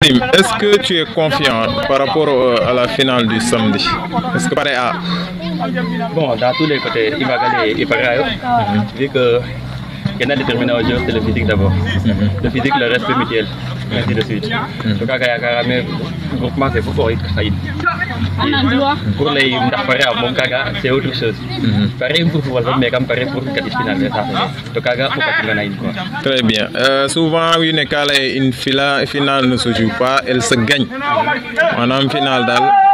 Est-ce que tu es confiant par rapport à la finale du samedi? Est-ce que pareil à... Bon, dans tous les côtés, il va gagner, il va gagner. Vu que il y en a déterminé au jeu, c'est le physique d'abord. Le physique, le respect mutuel, ainsi de suite. Donc, le groupement, c'est pour pour les c'est autre chose. Pareil pour football, mais comme pareil pour le final. Très bien. Souvent, une finale ne se joue pas, elle se gagne. On a une finale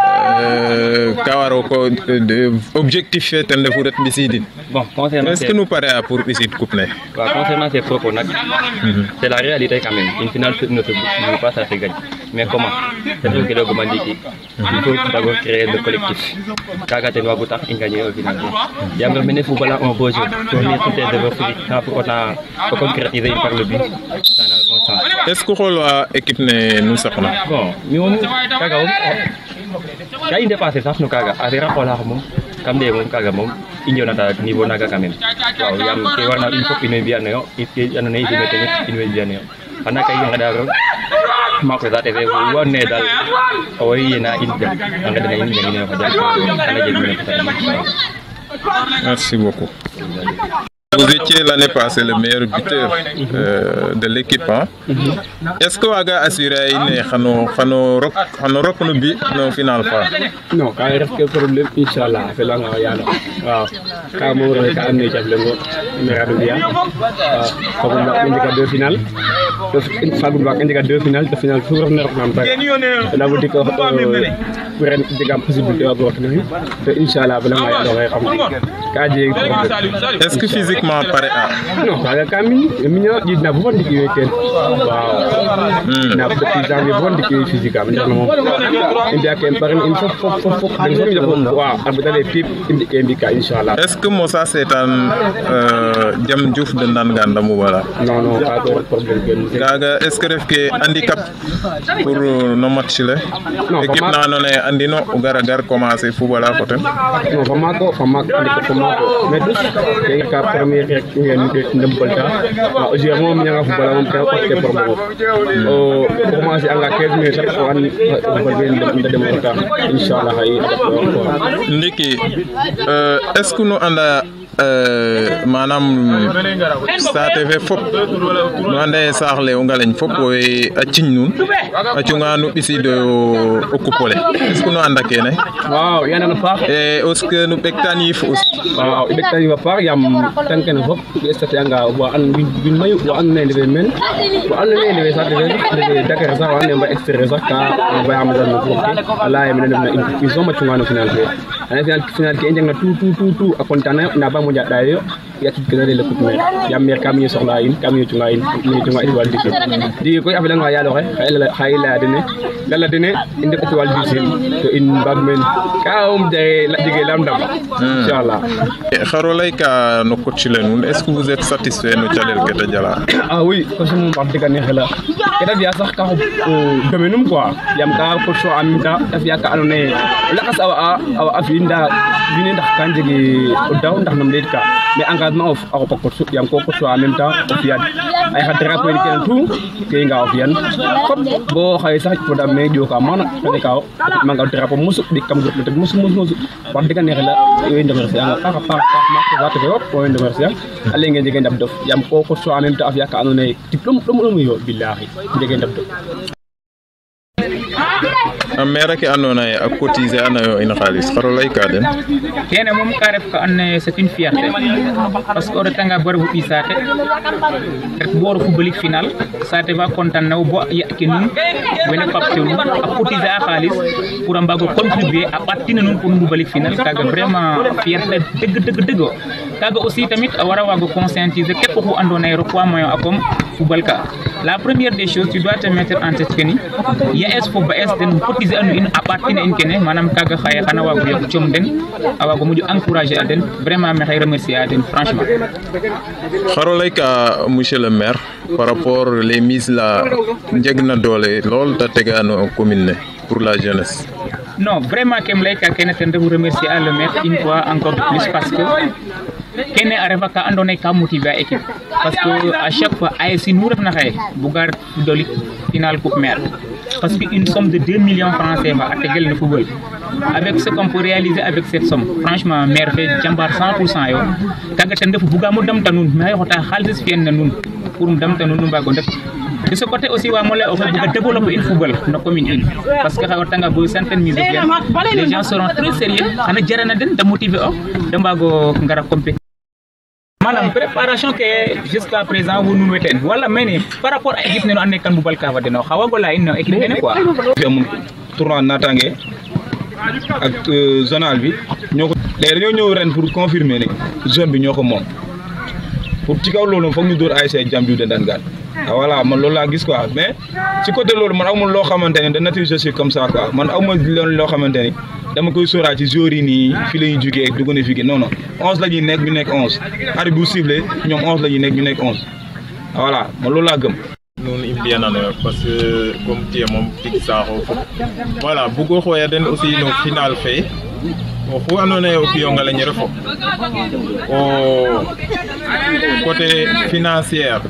objectif est de décider. Bon, est-ce que nous paraît pour visiter coupe? Concernant ces propos, c'est la réalité quand même. Une finale ne se joue pas, ça se gagne. Mais comment? C'est ce que le gouvernement dit. Il faut d'abord créer le collectif. Kaga te doit gagner au final. Il y a mené football un beau jeu. Tourner tout est développé. On a concrétisé par le but. Est-ce que l'équipe nous savons? Bon, nous, Kaga, il dépasse ça, nous Kaga. Avec rapport à l'homme, comme des hommes Kaga, il y a un niveau Naga quand même. Il y a une fois une bien, il y a une bien. Pendant qu'il y a un mako za ta zai wanne dal awai yana inda an ga da yin gani ne fa Merci beaucoup. Vous étiez l'année passée le meilleur buteur de l'équipe. Hein? Est-ce que vous avez assuré une rock no bi no final fa? Non, quand il reste problème, Inch'Allah, c'est là où il y a. Quand on a amené le comme on a indiqué deux finales. Une fois qu'on a indiqué deux finales, la finale pour revenir en là, vous dites que pour une possibilité à avoir Inch'Allah, est-ce que physiquement pareil? Non, quand même, il n'a pas dit qu'il il n'a pas dit qu'il physiquement. Est-ce que Moussa c'est un Jam Diouf de Ndanganda Moubala? Non, non, pas de problème. Est-ce que c'est un handicap pour nos matchs là? L'équipe n'a Andino ou Garagar commence à football à côté? Non, Famako, mais tous, c'est la première qui est aujourd'hui, on a football commencer à la 15 minutes Inch'Allah. Niki, est-ce que nous avons manam sa TV fop no ande saxle o ngalañ fop we a ciñ nun a cunga nu ɓisi de o kupole est-ce que nu anda kene waaw yana na faax e est-ce que nu ɓektan yif aussi waaw i ɓektan yifa faax yam tan kene fop estate anga wa an bin mayu wa an nene men wa an nene sa de Dakar sa wa nene ba extérieur sax ka ba am dan ko ala e men na in so ma cunga no final ke ana final ke njang na tout a kontana na ba mo jadda yo ya ci gëna le coupe mer yam mer kam ñu soxla yin kam ñu tunga yin ñu tunga yin wal di koy afela nga yalo xayla dene dala dene inde ko wal di to in bagmen kaum de la digé lam dam inshallah xarolay ka no coach len est-ce que vous êtes satisfait no chalel ke ta jala ah oui parce que mon wax diga neex la keda biya sax ka domenum quoi yam ka ko so amita afiya ka anone la xas awa afinda bine ndax kan jegi o daw ndax nam leet ka mais engagement of ako ko yam ko so en même temps o fiat ay xa drapeau ni ken tout ke nga o fian fop bo xay sax ko dam me joka mana ko ka ma nga drapeau musu di kam groupe te musu wax diga neex la yoy ndem remercier nga pa ma ko watte ko ko ndem remercier ale ngeen jege ndab dof yam ko so en même temps afiya ka anone diplôme dum yo billahi jege ndab dof mera ke andona ye a cotiser anayo ina xaalis xaro lay ka den kene moom ka ref ka and c'est une fierté parce que o retanga bo refu ɓi saate ret bo refu belik final saate fa content nawo bo ya ke nun wene papte nun a cotiser a xaalis pour a mbago contribuer a ɓatina nun pour nu belik final kaga vraiment fierté deug kaga aussi tamit a wara wago conscientiser kep oxu andona ye rokwa moyo akom football ka la première des choses tu dois te mettre en tête que ni ya es fo ba es den cotiser anu in a ɓatina in kene manam kaga xaye xana wago yok com den a wago moƴo encourager a den vraiment maxey remercier a den franchement xaro lay ka monsieur le maire par rapport les mises la njegna doole lol ta tegano commune ne pour la jeunesse non vraiment kem lay ka kene ten refu remercier a le maire une fois encore de plus parce que kene a refa ka andoona yee ka motiver a équipe parce que à chaque fois ASC nu refna xaye buga ret dolik final coupe maire parce que une somme de 2 millions francs CFA a tegel no football avec ce qu'on peut réaliser avec cette somme franchement maire fe jambar 100% yo kaga ten refu bugamo damta nuun maxey xota xaalis fi'an na nuun pour damta nuun nu mbaag o ndef de ce côté aussi wa mo lay o fait buga développer une football no commune in parce que xay o tanga bo centaine mise bien les gens seront très sérieux xana jarana den de motiver o de mbago ngara compétition manam préparation ke jusqu'à présent wo nun weten wala mene par rapport à équipe ne no ande kan bu balka fa deno xawa gola in no équipe ne quoi amul tournoi natange ak zonal bi ñoko léegi dañoo ñëw ren pour confirmer ne zone bi ñoko mom pour ci kaw loolu foog ñu door ASC Jambiou de Ndangaan voilà man loolu laa gis quoi mais ci côté loolu man amul loo xamante ne de nature je suis comme ça quoi man amuma loo xamante ni dama koy sóoraa ci joueurs yi nii fii la ñuy jugee dugg na fii non non 11 la ñuy nekk ñu nekk 11 arbitre bu sifflé ñoom 11 la ñuy nekk ñu nekk 11 voilà man loolu laa gëm. nun i mbiyananoyo parce que comme tiye moom tig saaxo fop voilà bugo xooya den aussi no final fe oxu andoona yee o fiyonga leñ refo o côté financière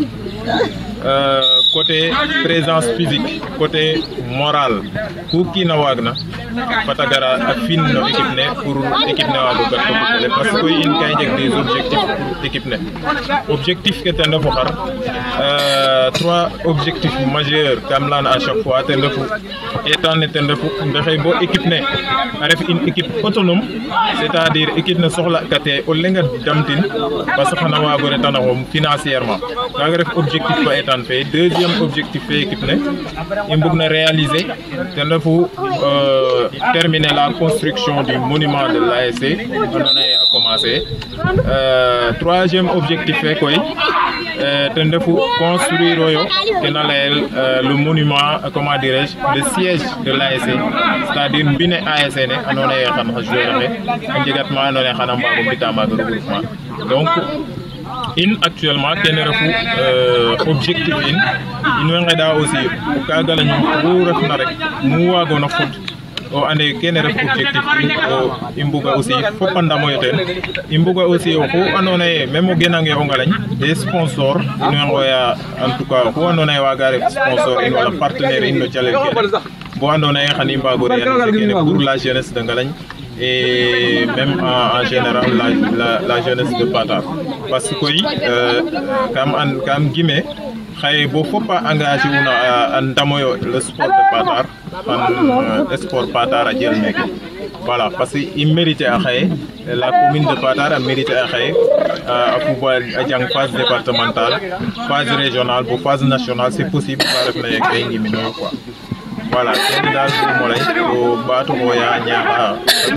côté présence physique côté morale ku kiina waagna fata gara a fin no équipe ne pour équipe ne waago gar toppatole parce que in ka i njeg des objectifs pour équipe ne objectif ke ten refu xar 3 objectifs majeurs kam leyana à chaque fois ten refu etan ne ten refu mbexey bo équipe ne a ref une équipe autonome c'est-à-dire équipe ne soxla kate o lenga damtin parce que xana waago retanaxom financièrement kaga ref objectif fa etan fe deuxième objectif fe équipe ne i mbug na réaliser ten refu terminer la construction du monument de l'ASC andoona yee a commencer troisième objectif fe koy ten refu construire oyo kena layel le monument comment dirais-je le siège de l'ASC c'est-à-dire mbine ASC ne andoona yee xan xa joueur axe a njegat ma andoona yee xana mbaago mbita maaga regroupement donc in actuellement kene refu objectif in way ngeɗa aussi o kaga lañu oxu refna rek mu waagona fod o ande kene ref objectif in i mbuga aussi fop a ndamoyo ten i mbuga aussi oxu andoona yee même o genange o ngalañ des sponsor in way ngooya en tout cas oxu andoona yee waaga ref sponsor in wala partenaire in no calel kene bo andoona yee xan i mbaago réaliser kene pour la jeunesse de Ngalagne et même en général la jeunesse de Patar parce que koy kam gime xaye bo fop a engagé una a ndamoyo le sport de Patar an sport Patar a jël meke voilà parce que il mérite a xaye la commune de Patar a mérité a xaye a pouvoir a jang phase départementale phase régionale bo phase nationale c'est possible ka ref na yeke ngiminoyo quoi voilà kene daal mo lay o ɓaatu xooya ñaaxa